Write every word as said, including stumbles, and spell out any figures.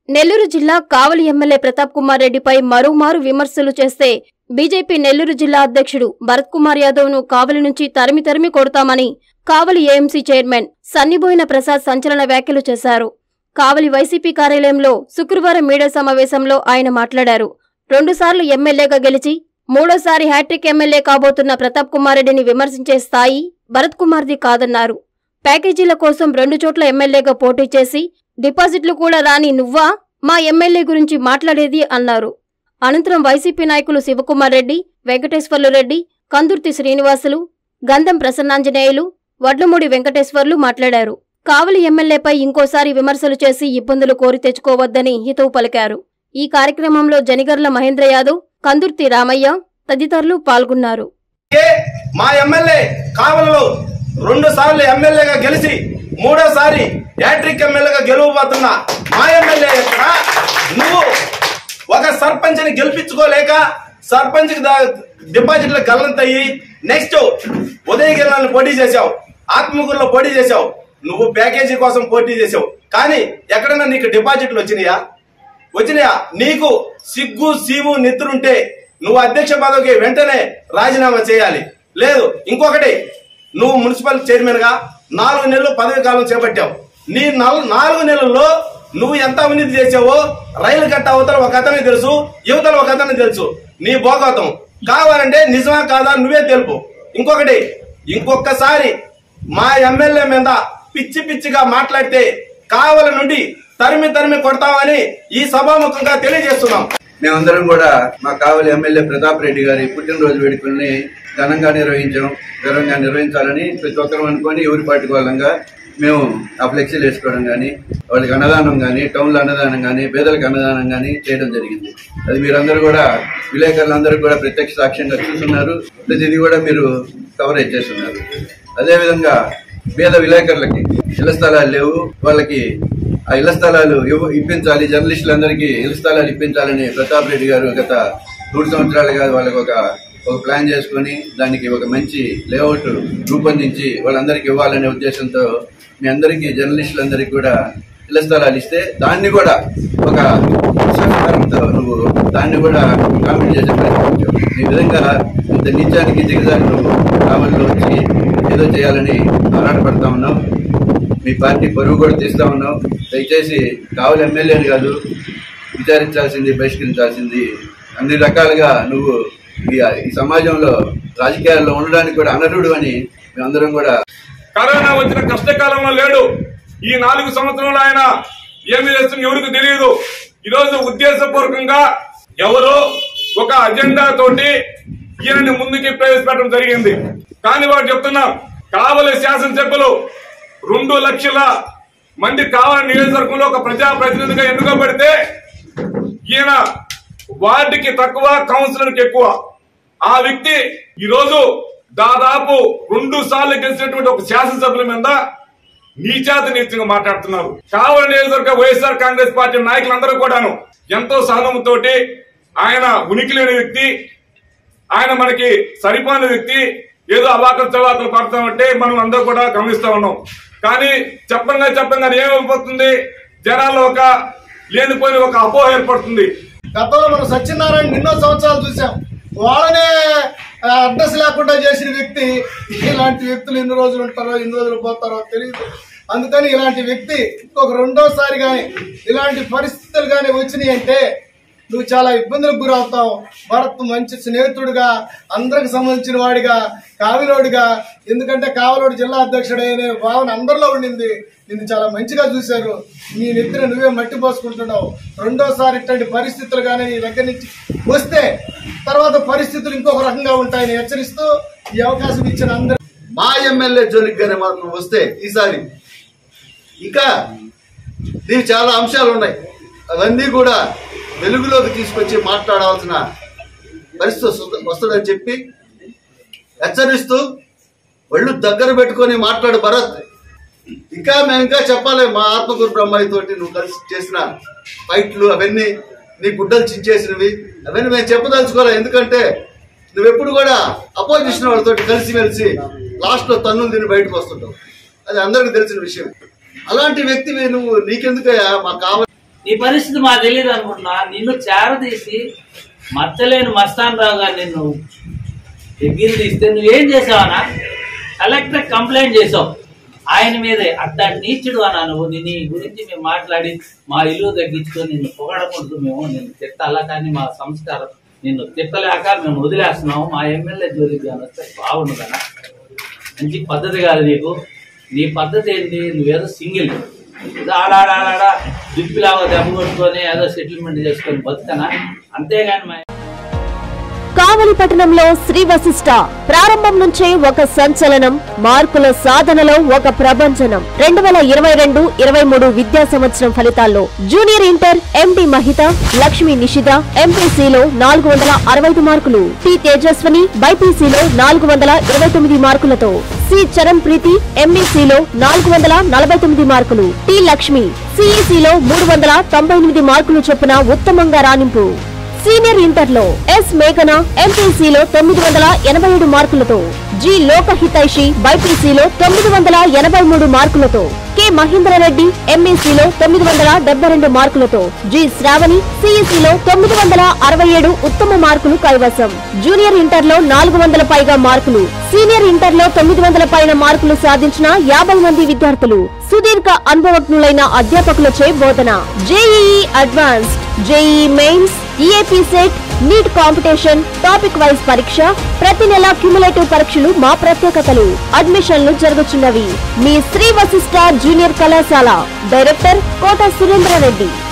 నెల్లూరు జిల్లా కావలి ఎమ్మెల్యే ప్రతాప్ కుమార్ రెడ్డిపై మరోమారు విమర్శలు చేస్తే బీజేపీ నెల్లూరు జిల్లా అధ్యక్షుడు భరత్ కుమార్ యాదవ్ ను కావలి నుంచి తరిమి తరిమి కొడతామని కావలి ఏఎంసీ చైర్మన్ సన్నిబోయిన ప్రసాద్ సంచలన వ్యాఖ్యలు చేశారు. కావలి వైసీపీ కార్యాలయంలో శుక్రవారం మీడియా సమావేశంలో ఆయన మాట్లాడారు. రెండుసార్లు ఎమ్మెల్యేగా గెలిచి మూడోసారి హ్యాట్రిక్ ఎమ్మెల్యే కాబోతున్న ప్రతాప్ కుమార్ రెడ్డిని విమర్శించే స్థాయి భరత్ కుమార్ది కాదన్నారు. ప్యాకేజీల కోసం రెండు చోట్ల ఎమ్మెల్యేగా పోటీ చేసి డిపాజిట్లు కూడా రాని నువ్వా మా ఎమ్మెల్యే గురించి మాట్లాడేది అన్నారు. అనంతరం వైసీపీ నాయకులు శివకుమార్ రెడ్డి, వెంకటేశ్వర్లు రెడ్డి, కందుర్తి శ్రీనివాసులు, గంధం ప్రసన్నాంజనేయులు, వడ్లమూడి వెంకటేశ్వర్లు మాట్లాడారు. కావలి ఎమ్మెల్యేపై ఇంకోసారి విమర్శలు చేసి ఇబ్బందులు కోరి తెచ్చుకోవద్దని హితవు పలికారు. ఈ కార్యక్రమంలో జనిగర్ల మహేంద్ర యాదవ్, కందుర్తి రామయ్య తదితరులు పాల్గొన్నారు. మా ఎమ్మెల్యే కావలిలో రెండు సార్లు ఎమ్మెల్యేగా గెలిచి మూడోసారి హ్యాట్రిక్ ఎమ్మెల్యేగా గెలవబోతున్నా మా ఎమ్మెల్యే ఎక్కడ? నువ్వు ఒక సర్పంచ్ ని గెలిపించుకోలేక సర్పంచ్ డిపాజిట్లు గల్లంతయ్యి నెక్స్ట్ ఉదయగిరిలో పోటీ చేశావు, ఆత్మకూరులో పోటీ చేశావు, నువ్వు ప్యాకేజీ కోసం పోటీ చేశావు. కానీ ఎక్కడన్నా నీకు డిపాజిట్లు వచ్చినాయా? వచ్చినాయా? నీకు సిగ్గు సీము నెత్తురుంటే నువ్వు అధ్యక్ష పదవికి వెంటనే రాజీనామా చేయాలి. లేదు ఇంకొకటి, నువ్వు మున్సిపల్ చైర్మన్ గా నాలుగు నెలలు పదవి కాలం చేపట్టావు. నీ నాలుగు నెలల్లో నువ్వు ఎంత అవినీతి చేసావో రైలు కట్ట అవతల ఒక అతనికి తెలుసు, యువతల ఒక అతనికి తెలుసు. నీ భోగవతం కావాలంటే నిజమా కాదా నువ్వే తెలుపు. ఇంకొకటి, ఇంకొకసారి మా ఎమ్మెల్యే మీద పిచ్చి పిచ్చిగా మాట్లాడితే కావలి నుండి తరిమి తరిమి కొడతామని ఈ సభాముఖంగా తెలియజేస్తున్నాం. మేమందరం కూడా మా కావలి ఎమ్మెల్యే ప్రతాప్ రెడ్డి గారి పుట్టినరోజు వేడుకల్ని ఘనంగా నిర్వహించాం. ఘనంగా నిర్వహించాలని ప్రతి ఒక్కరు అనుకొని ఎవరి పార్టీ వాళ్ళంగా మేము ఆ ఫ్లెక్సీలు వేసుకోవడం కానీ, వాళ్ళకి అన్నదానం కానీ, టౌన్లో అన్నదానం కానీ, పేదలకు అన్నదానం కానీ చేయడం జరిగింది. అది మీరందరూ కూడా విలేకరులందరూ కూడా ప్రత్యక్ష సాక్ష్యంగా చూస్తున్నారు. ఇది కూడా మీరు కవరేజ్ చేస్తున్నారు. అదేవిధంగా పేద విలేకరులకి ఇళ్ల స్థలాలు లేవు, వాళ్ళకి ఆ ఇళ్ల స్థలాలు ఇప్పించాలి, జర్నలిస్టులందరికీ ఇళ్ల స్థలాలు ఇప్పించాలని ప్రతాప్ రెడ్డి గారు గత మూడు సంవత్సరాలుగా వాళ్ళకి ఒక ఒక ప్లాన్ చేసుకుని దానికి ఒక మంచి లేఅవుట్ రూపొందించి వాళ్ళందరికీ ఇవ్వాలనే ఉద్దేశంతో మీ అందరికీ జర్నలిస్టులందరికీ కూడా ఇళ్ల స్థలాలు ఇస్తే దాన్ని కూడా ఒక సహకారంతో నువ్వు దాన్ని కూడా కామెంట్ చేసే ప్రయత్నించావు. ఈ విధంగా ఇంత నిత్యానికి దిగజారి నువ్వు కావలిలో వచ్చి ఏదో చేయాలని ఆరాటపడతా ఉన్నావు. మీ పార్టీ పరువు కూడా తీస్తా ఉన్నావు. దయచేసి కావలి ఎమ్మెల్యేని కాదు విచారించాల్సింది, బహిష్కరించాల్సింది. అన్ని రకాలుగా నువ్వు ఈ సమాజంలో రాజకీయాల్లో ఉండడానికి కూడా అనర్హుడు అని మేమందరం కూడా. కరోనా వచ్చిన కష్టకాలంలో లేడు. ఈ నాలుగు సంవత్సరాలు ఆయన ఏమి చేస్తుంది ఎవరికి తెలియదు. ఈరోజు ఉద్దేశపూర్వకంగా ఎవరో ఒక అజెండా తోటి ఈయనని ముందుకి ప్రవేశపెట్టడం జరిగింది. కానీ వాడు చెప్తున్నాం, కావలి శాసనసభ్యులు రెండు లక్షల మంది కావలి నియోజకవర్గంలో ఒక ప్రజాప్రతినిధిగా ఎన్నుకోబడితే ఈయన వార్డుకి తక్కువ, కౌన్సిలర్కి ఎక్కువ. ఆ వ్యక్తి ఈరోజు దాదాపు రెండు సార్లు గెలిచినటువంటి ఒక శాసనసభ్యుల మీద నీచాతి నీచంగా మాట్లాడుతున్నారు. కావలి నియోజకవర్గ వైఎస్ఆర్ కాంగ్రెస్ పార్టీ నాయకులందరూ కూడాను ఎంతో సహనంతోటి, ఆయన ఉనికి లేని వ్యక్తి, ఆయన మనకి సరిపోని వ్యక్తి, ఏదో అవాకలు చవాకలు పడతామంటే మనం అందరూ కూడా గమనిస్తా ఉన్నాం. కానీ చెప్పంగా చెప్పంగా ఏమైపోతుంది, జనాల్లో ఒక లేనిపోయిన ఒక అపోహ ఏర్పడుతుంది. గతంలో మనం సత్యనారాయణ ఎన్నో సంవత్సరాలు చూసాం. వాళ్ళనే అడ్రస్ లేకుండా చేసిన వ్యక్తి. ఇలాంటి వ్యక్తులు ఎన్ని రోజులు ఉంటారో ఎన్ని రోజులు పోతారో తెలియదు. అందుకని ఇలాంటి వ్యక్తి ఇంకొక రెండోసారి కానీ ఇలాంటి పరిస్థితులు కానీ వచ్చినాయి అంటే నువ్వు చాలా ఇబ్బందులకు గురవుతావు. భరత్ మంచి స్నేహితుడిగా, అందరికి సంబంధించిన వాడిగా, కావిలోడిగా, ఎందుకంటే కావలోడు జిల్లా అధ్యక్షుడైన భావన అందరిలో ఉండింది. నిన్ను చాలా మంచిగా చూశారు. నీ నెత్తిన నువ్వే మట్టి పోసుకుంటున్నావు. రెండోసారి ఇట్లాంటి పరిస్థితులు కానీ నీ దగ్గర నుంచి వస్తే తర్వాత పరిస్థితులు ఇంకొక రకంగా ఉంటాయని హెచ్చరిస్తూ ఈ అవకాశం ఇచ్చిన అందరూ. మా ఎమ్మెల్యే జోలికి గానే మాత్రం వస్తే ఈసారి ఇంకా దీని చాలా అంశాలు ఉన్నాయి. అవన్నీ కూడా వెలుగులోకి తీసుకొచ్చి మాట్లాడాల్సిన పరిస్థితి వస్తుందని చెప్పి హెచ్చరిస్తూ ఒళ్ళు దగ్గర పెట్టుకొని మాట్లాడు భరత్. ఇంకా మేము ఇంకా చెప్పాలి, మా ఆత్మకూరు బ్రహ్మయ్య తోటి నువ్వు కలిసి చేసిన ఫైట్లు అవన్నీ నీ గుడ్డలు చించేసినవి అవన్నీ మేము చెప్పదలుచుకోవాలి. ఎందుకంటే నువ్వెప్పుడు కూడా అపోజిషన్ వాళ్ళతో కలిసిమెలిసి లాస్ట్ లో తన్నులు తిని బయటకు వస్తుంటావు. అది అందరికి తెలిసిన విషయం. అలాంటి వ్యక్తివి నువ్వు నీకెందుకయ్యా మా కావాలి నీ పరిస్థితి మాకు తెలియదు అనుకుంటున్నా. నిన్ను చేరదీసి మచ్చలేని మస్తాన్ రావు గారు నిన్ను దగ్గర తీస్తే నువ్వేం చేసావనా? కలెక్టర్ కంప్లైంట్ చేసావు ఆయన మీదే. అట్లాంటి నీచుడు అన్నా నువ్వు. నీ గురించి మేము మాట్లాడి మా ఇల్లు తగ్గించుకొని నిన్ను పొగడకూడదు, మేము నిన్ను తిట్టాలా, కానీ మా సంస్కారం నిన్ను తిట్టలేక మేము వదిలేస్తున్నాము. మా ఎమ్మెల్యే జోలికి కానీ వస్తే బాగుండదన్నా. మంచి పద్ధతి కాదు నీకు. నీ పద్ధతి ఏంటి? నువ్వేదో సింగిల్ ఆడాడాడా దిప్పిలాగా దెబ్బ కొట్టుకొని ఏదో సెటిల్మెంట్ చేసుకొని బతుకనా, అంతేగాని మా కావలి పట్టణంలో శ్రీ వశిష్ట ప్రారంభం నుంచే ఒక సంచలనం, మార్కుల సాధనలో ఒక ప్రభంజనం. రెండు వేల ఇరవై రెండు ఇరవై మూడు విద్యా సంవత్సరం ఫలితాల్లో junior inter MD Mahitha, Lakshmi Nishitha ఎంపీసీలో నాలుగు వందల అరవై ఐదు మార్కులు, టి తేజస్వని బైపీసీలో నాలుగు వందల ఇరవై తొమ్మిది మార్కులతో, సి చరణ్ ప్రీతి ఎంఈసీలో నాలుగు వందల నలభై తొమ్మిది మార్కులు, టి లక్ష్మి సిఈసీలో మూడు వందల తొంభై ఎనిమిది మార్కులు చొప్పున ఉత్తమంగా రాణింపు. సీనియర్ ఇంటర్లో ఎస్ మేఘన ఎంపీసీలో తొమ్మిది వందల ఎనభై ఏడు మార్కులతో, జి లోకహితైషి బైపీసీలో తొమ్మిది వందల ఎనభై మూడు మార్కులతో, కె మహేంద్రరెడ్డి ఎంఈసీలో తొమ్మిది వందల డెబ్బై రెండు మార్కులతో, జి శ్రావణి సిఈసీలో తొమ్మిది వందల అరవై ఏడు ఉత్తమ మార్కులు కైవసం. జూనియర్ ఇంటర్లో నాలుగు వందల పైగా మార్కులు, సీనియర్ ఇంటర్లో తొమ్మిది వందల పైన మార్కులు సాధించిన యాభై మంది విద్యార్థులు, సుదీర్ఘ అనుభవజ్ఞులైన అధ్యాపకులచే బోధన. JEE advanced, JEE mains, EAP CET, NEET competition, topic wise పరీక్ష, ప్రతి నెల క్యుములేటివ్ పరీక్షలు మా ప్రత్యేకతలు. అడ్మిషన్లు జరుగుతున్నవి. మీ శ్రీ వశిష్ట జూనియర్ కళాశాల. డైరెక్టర్ కోట సురేంద్ర రెడ్డి.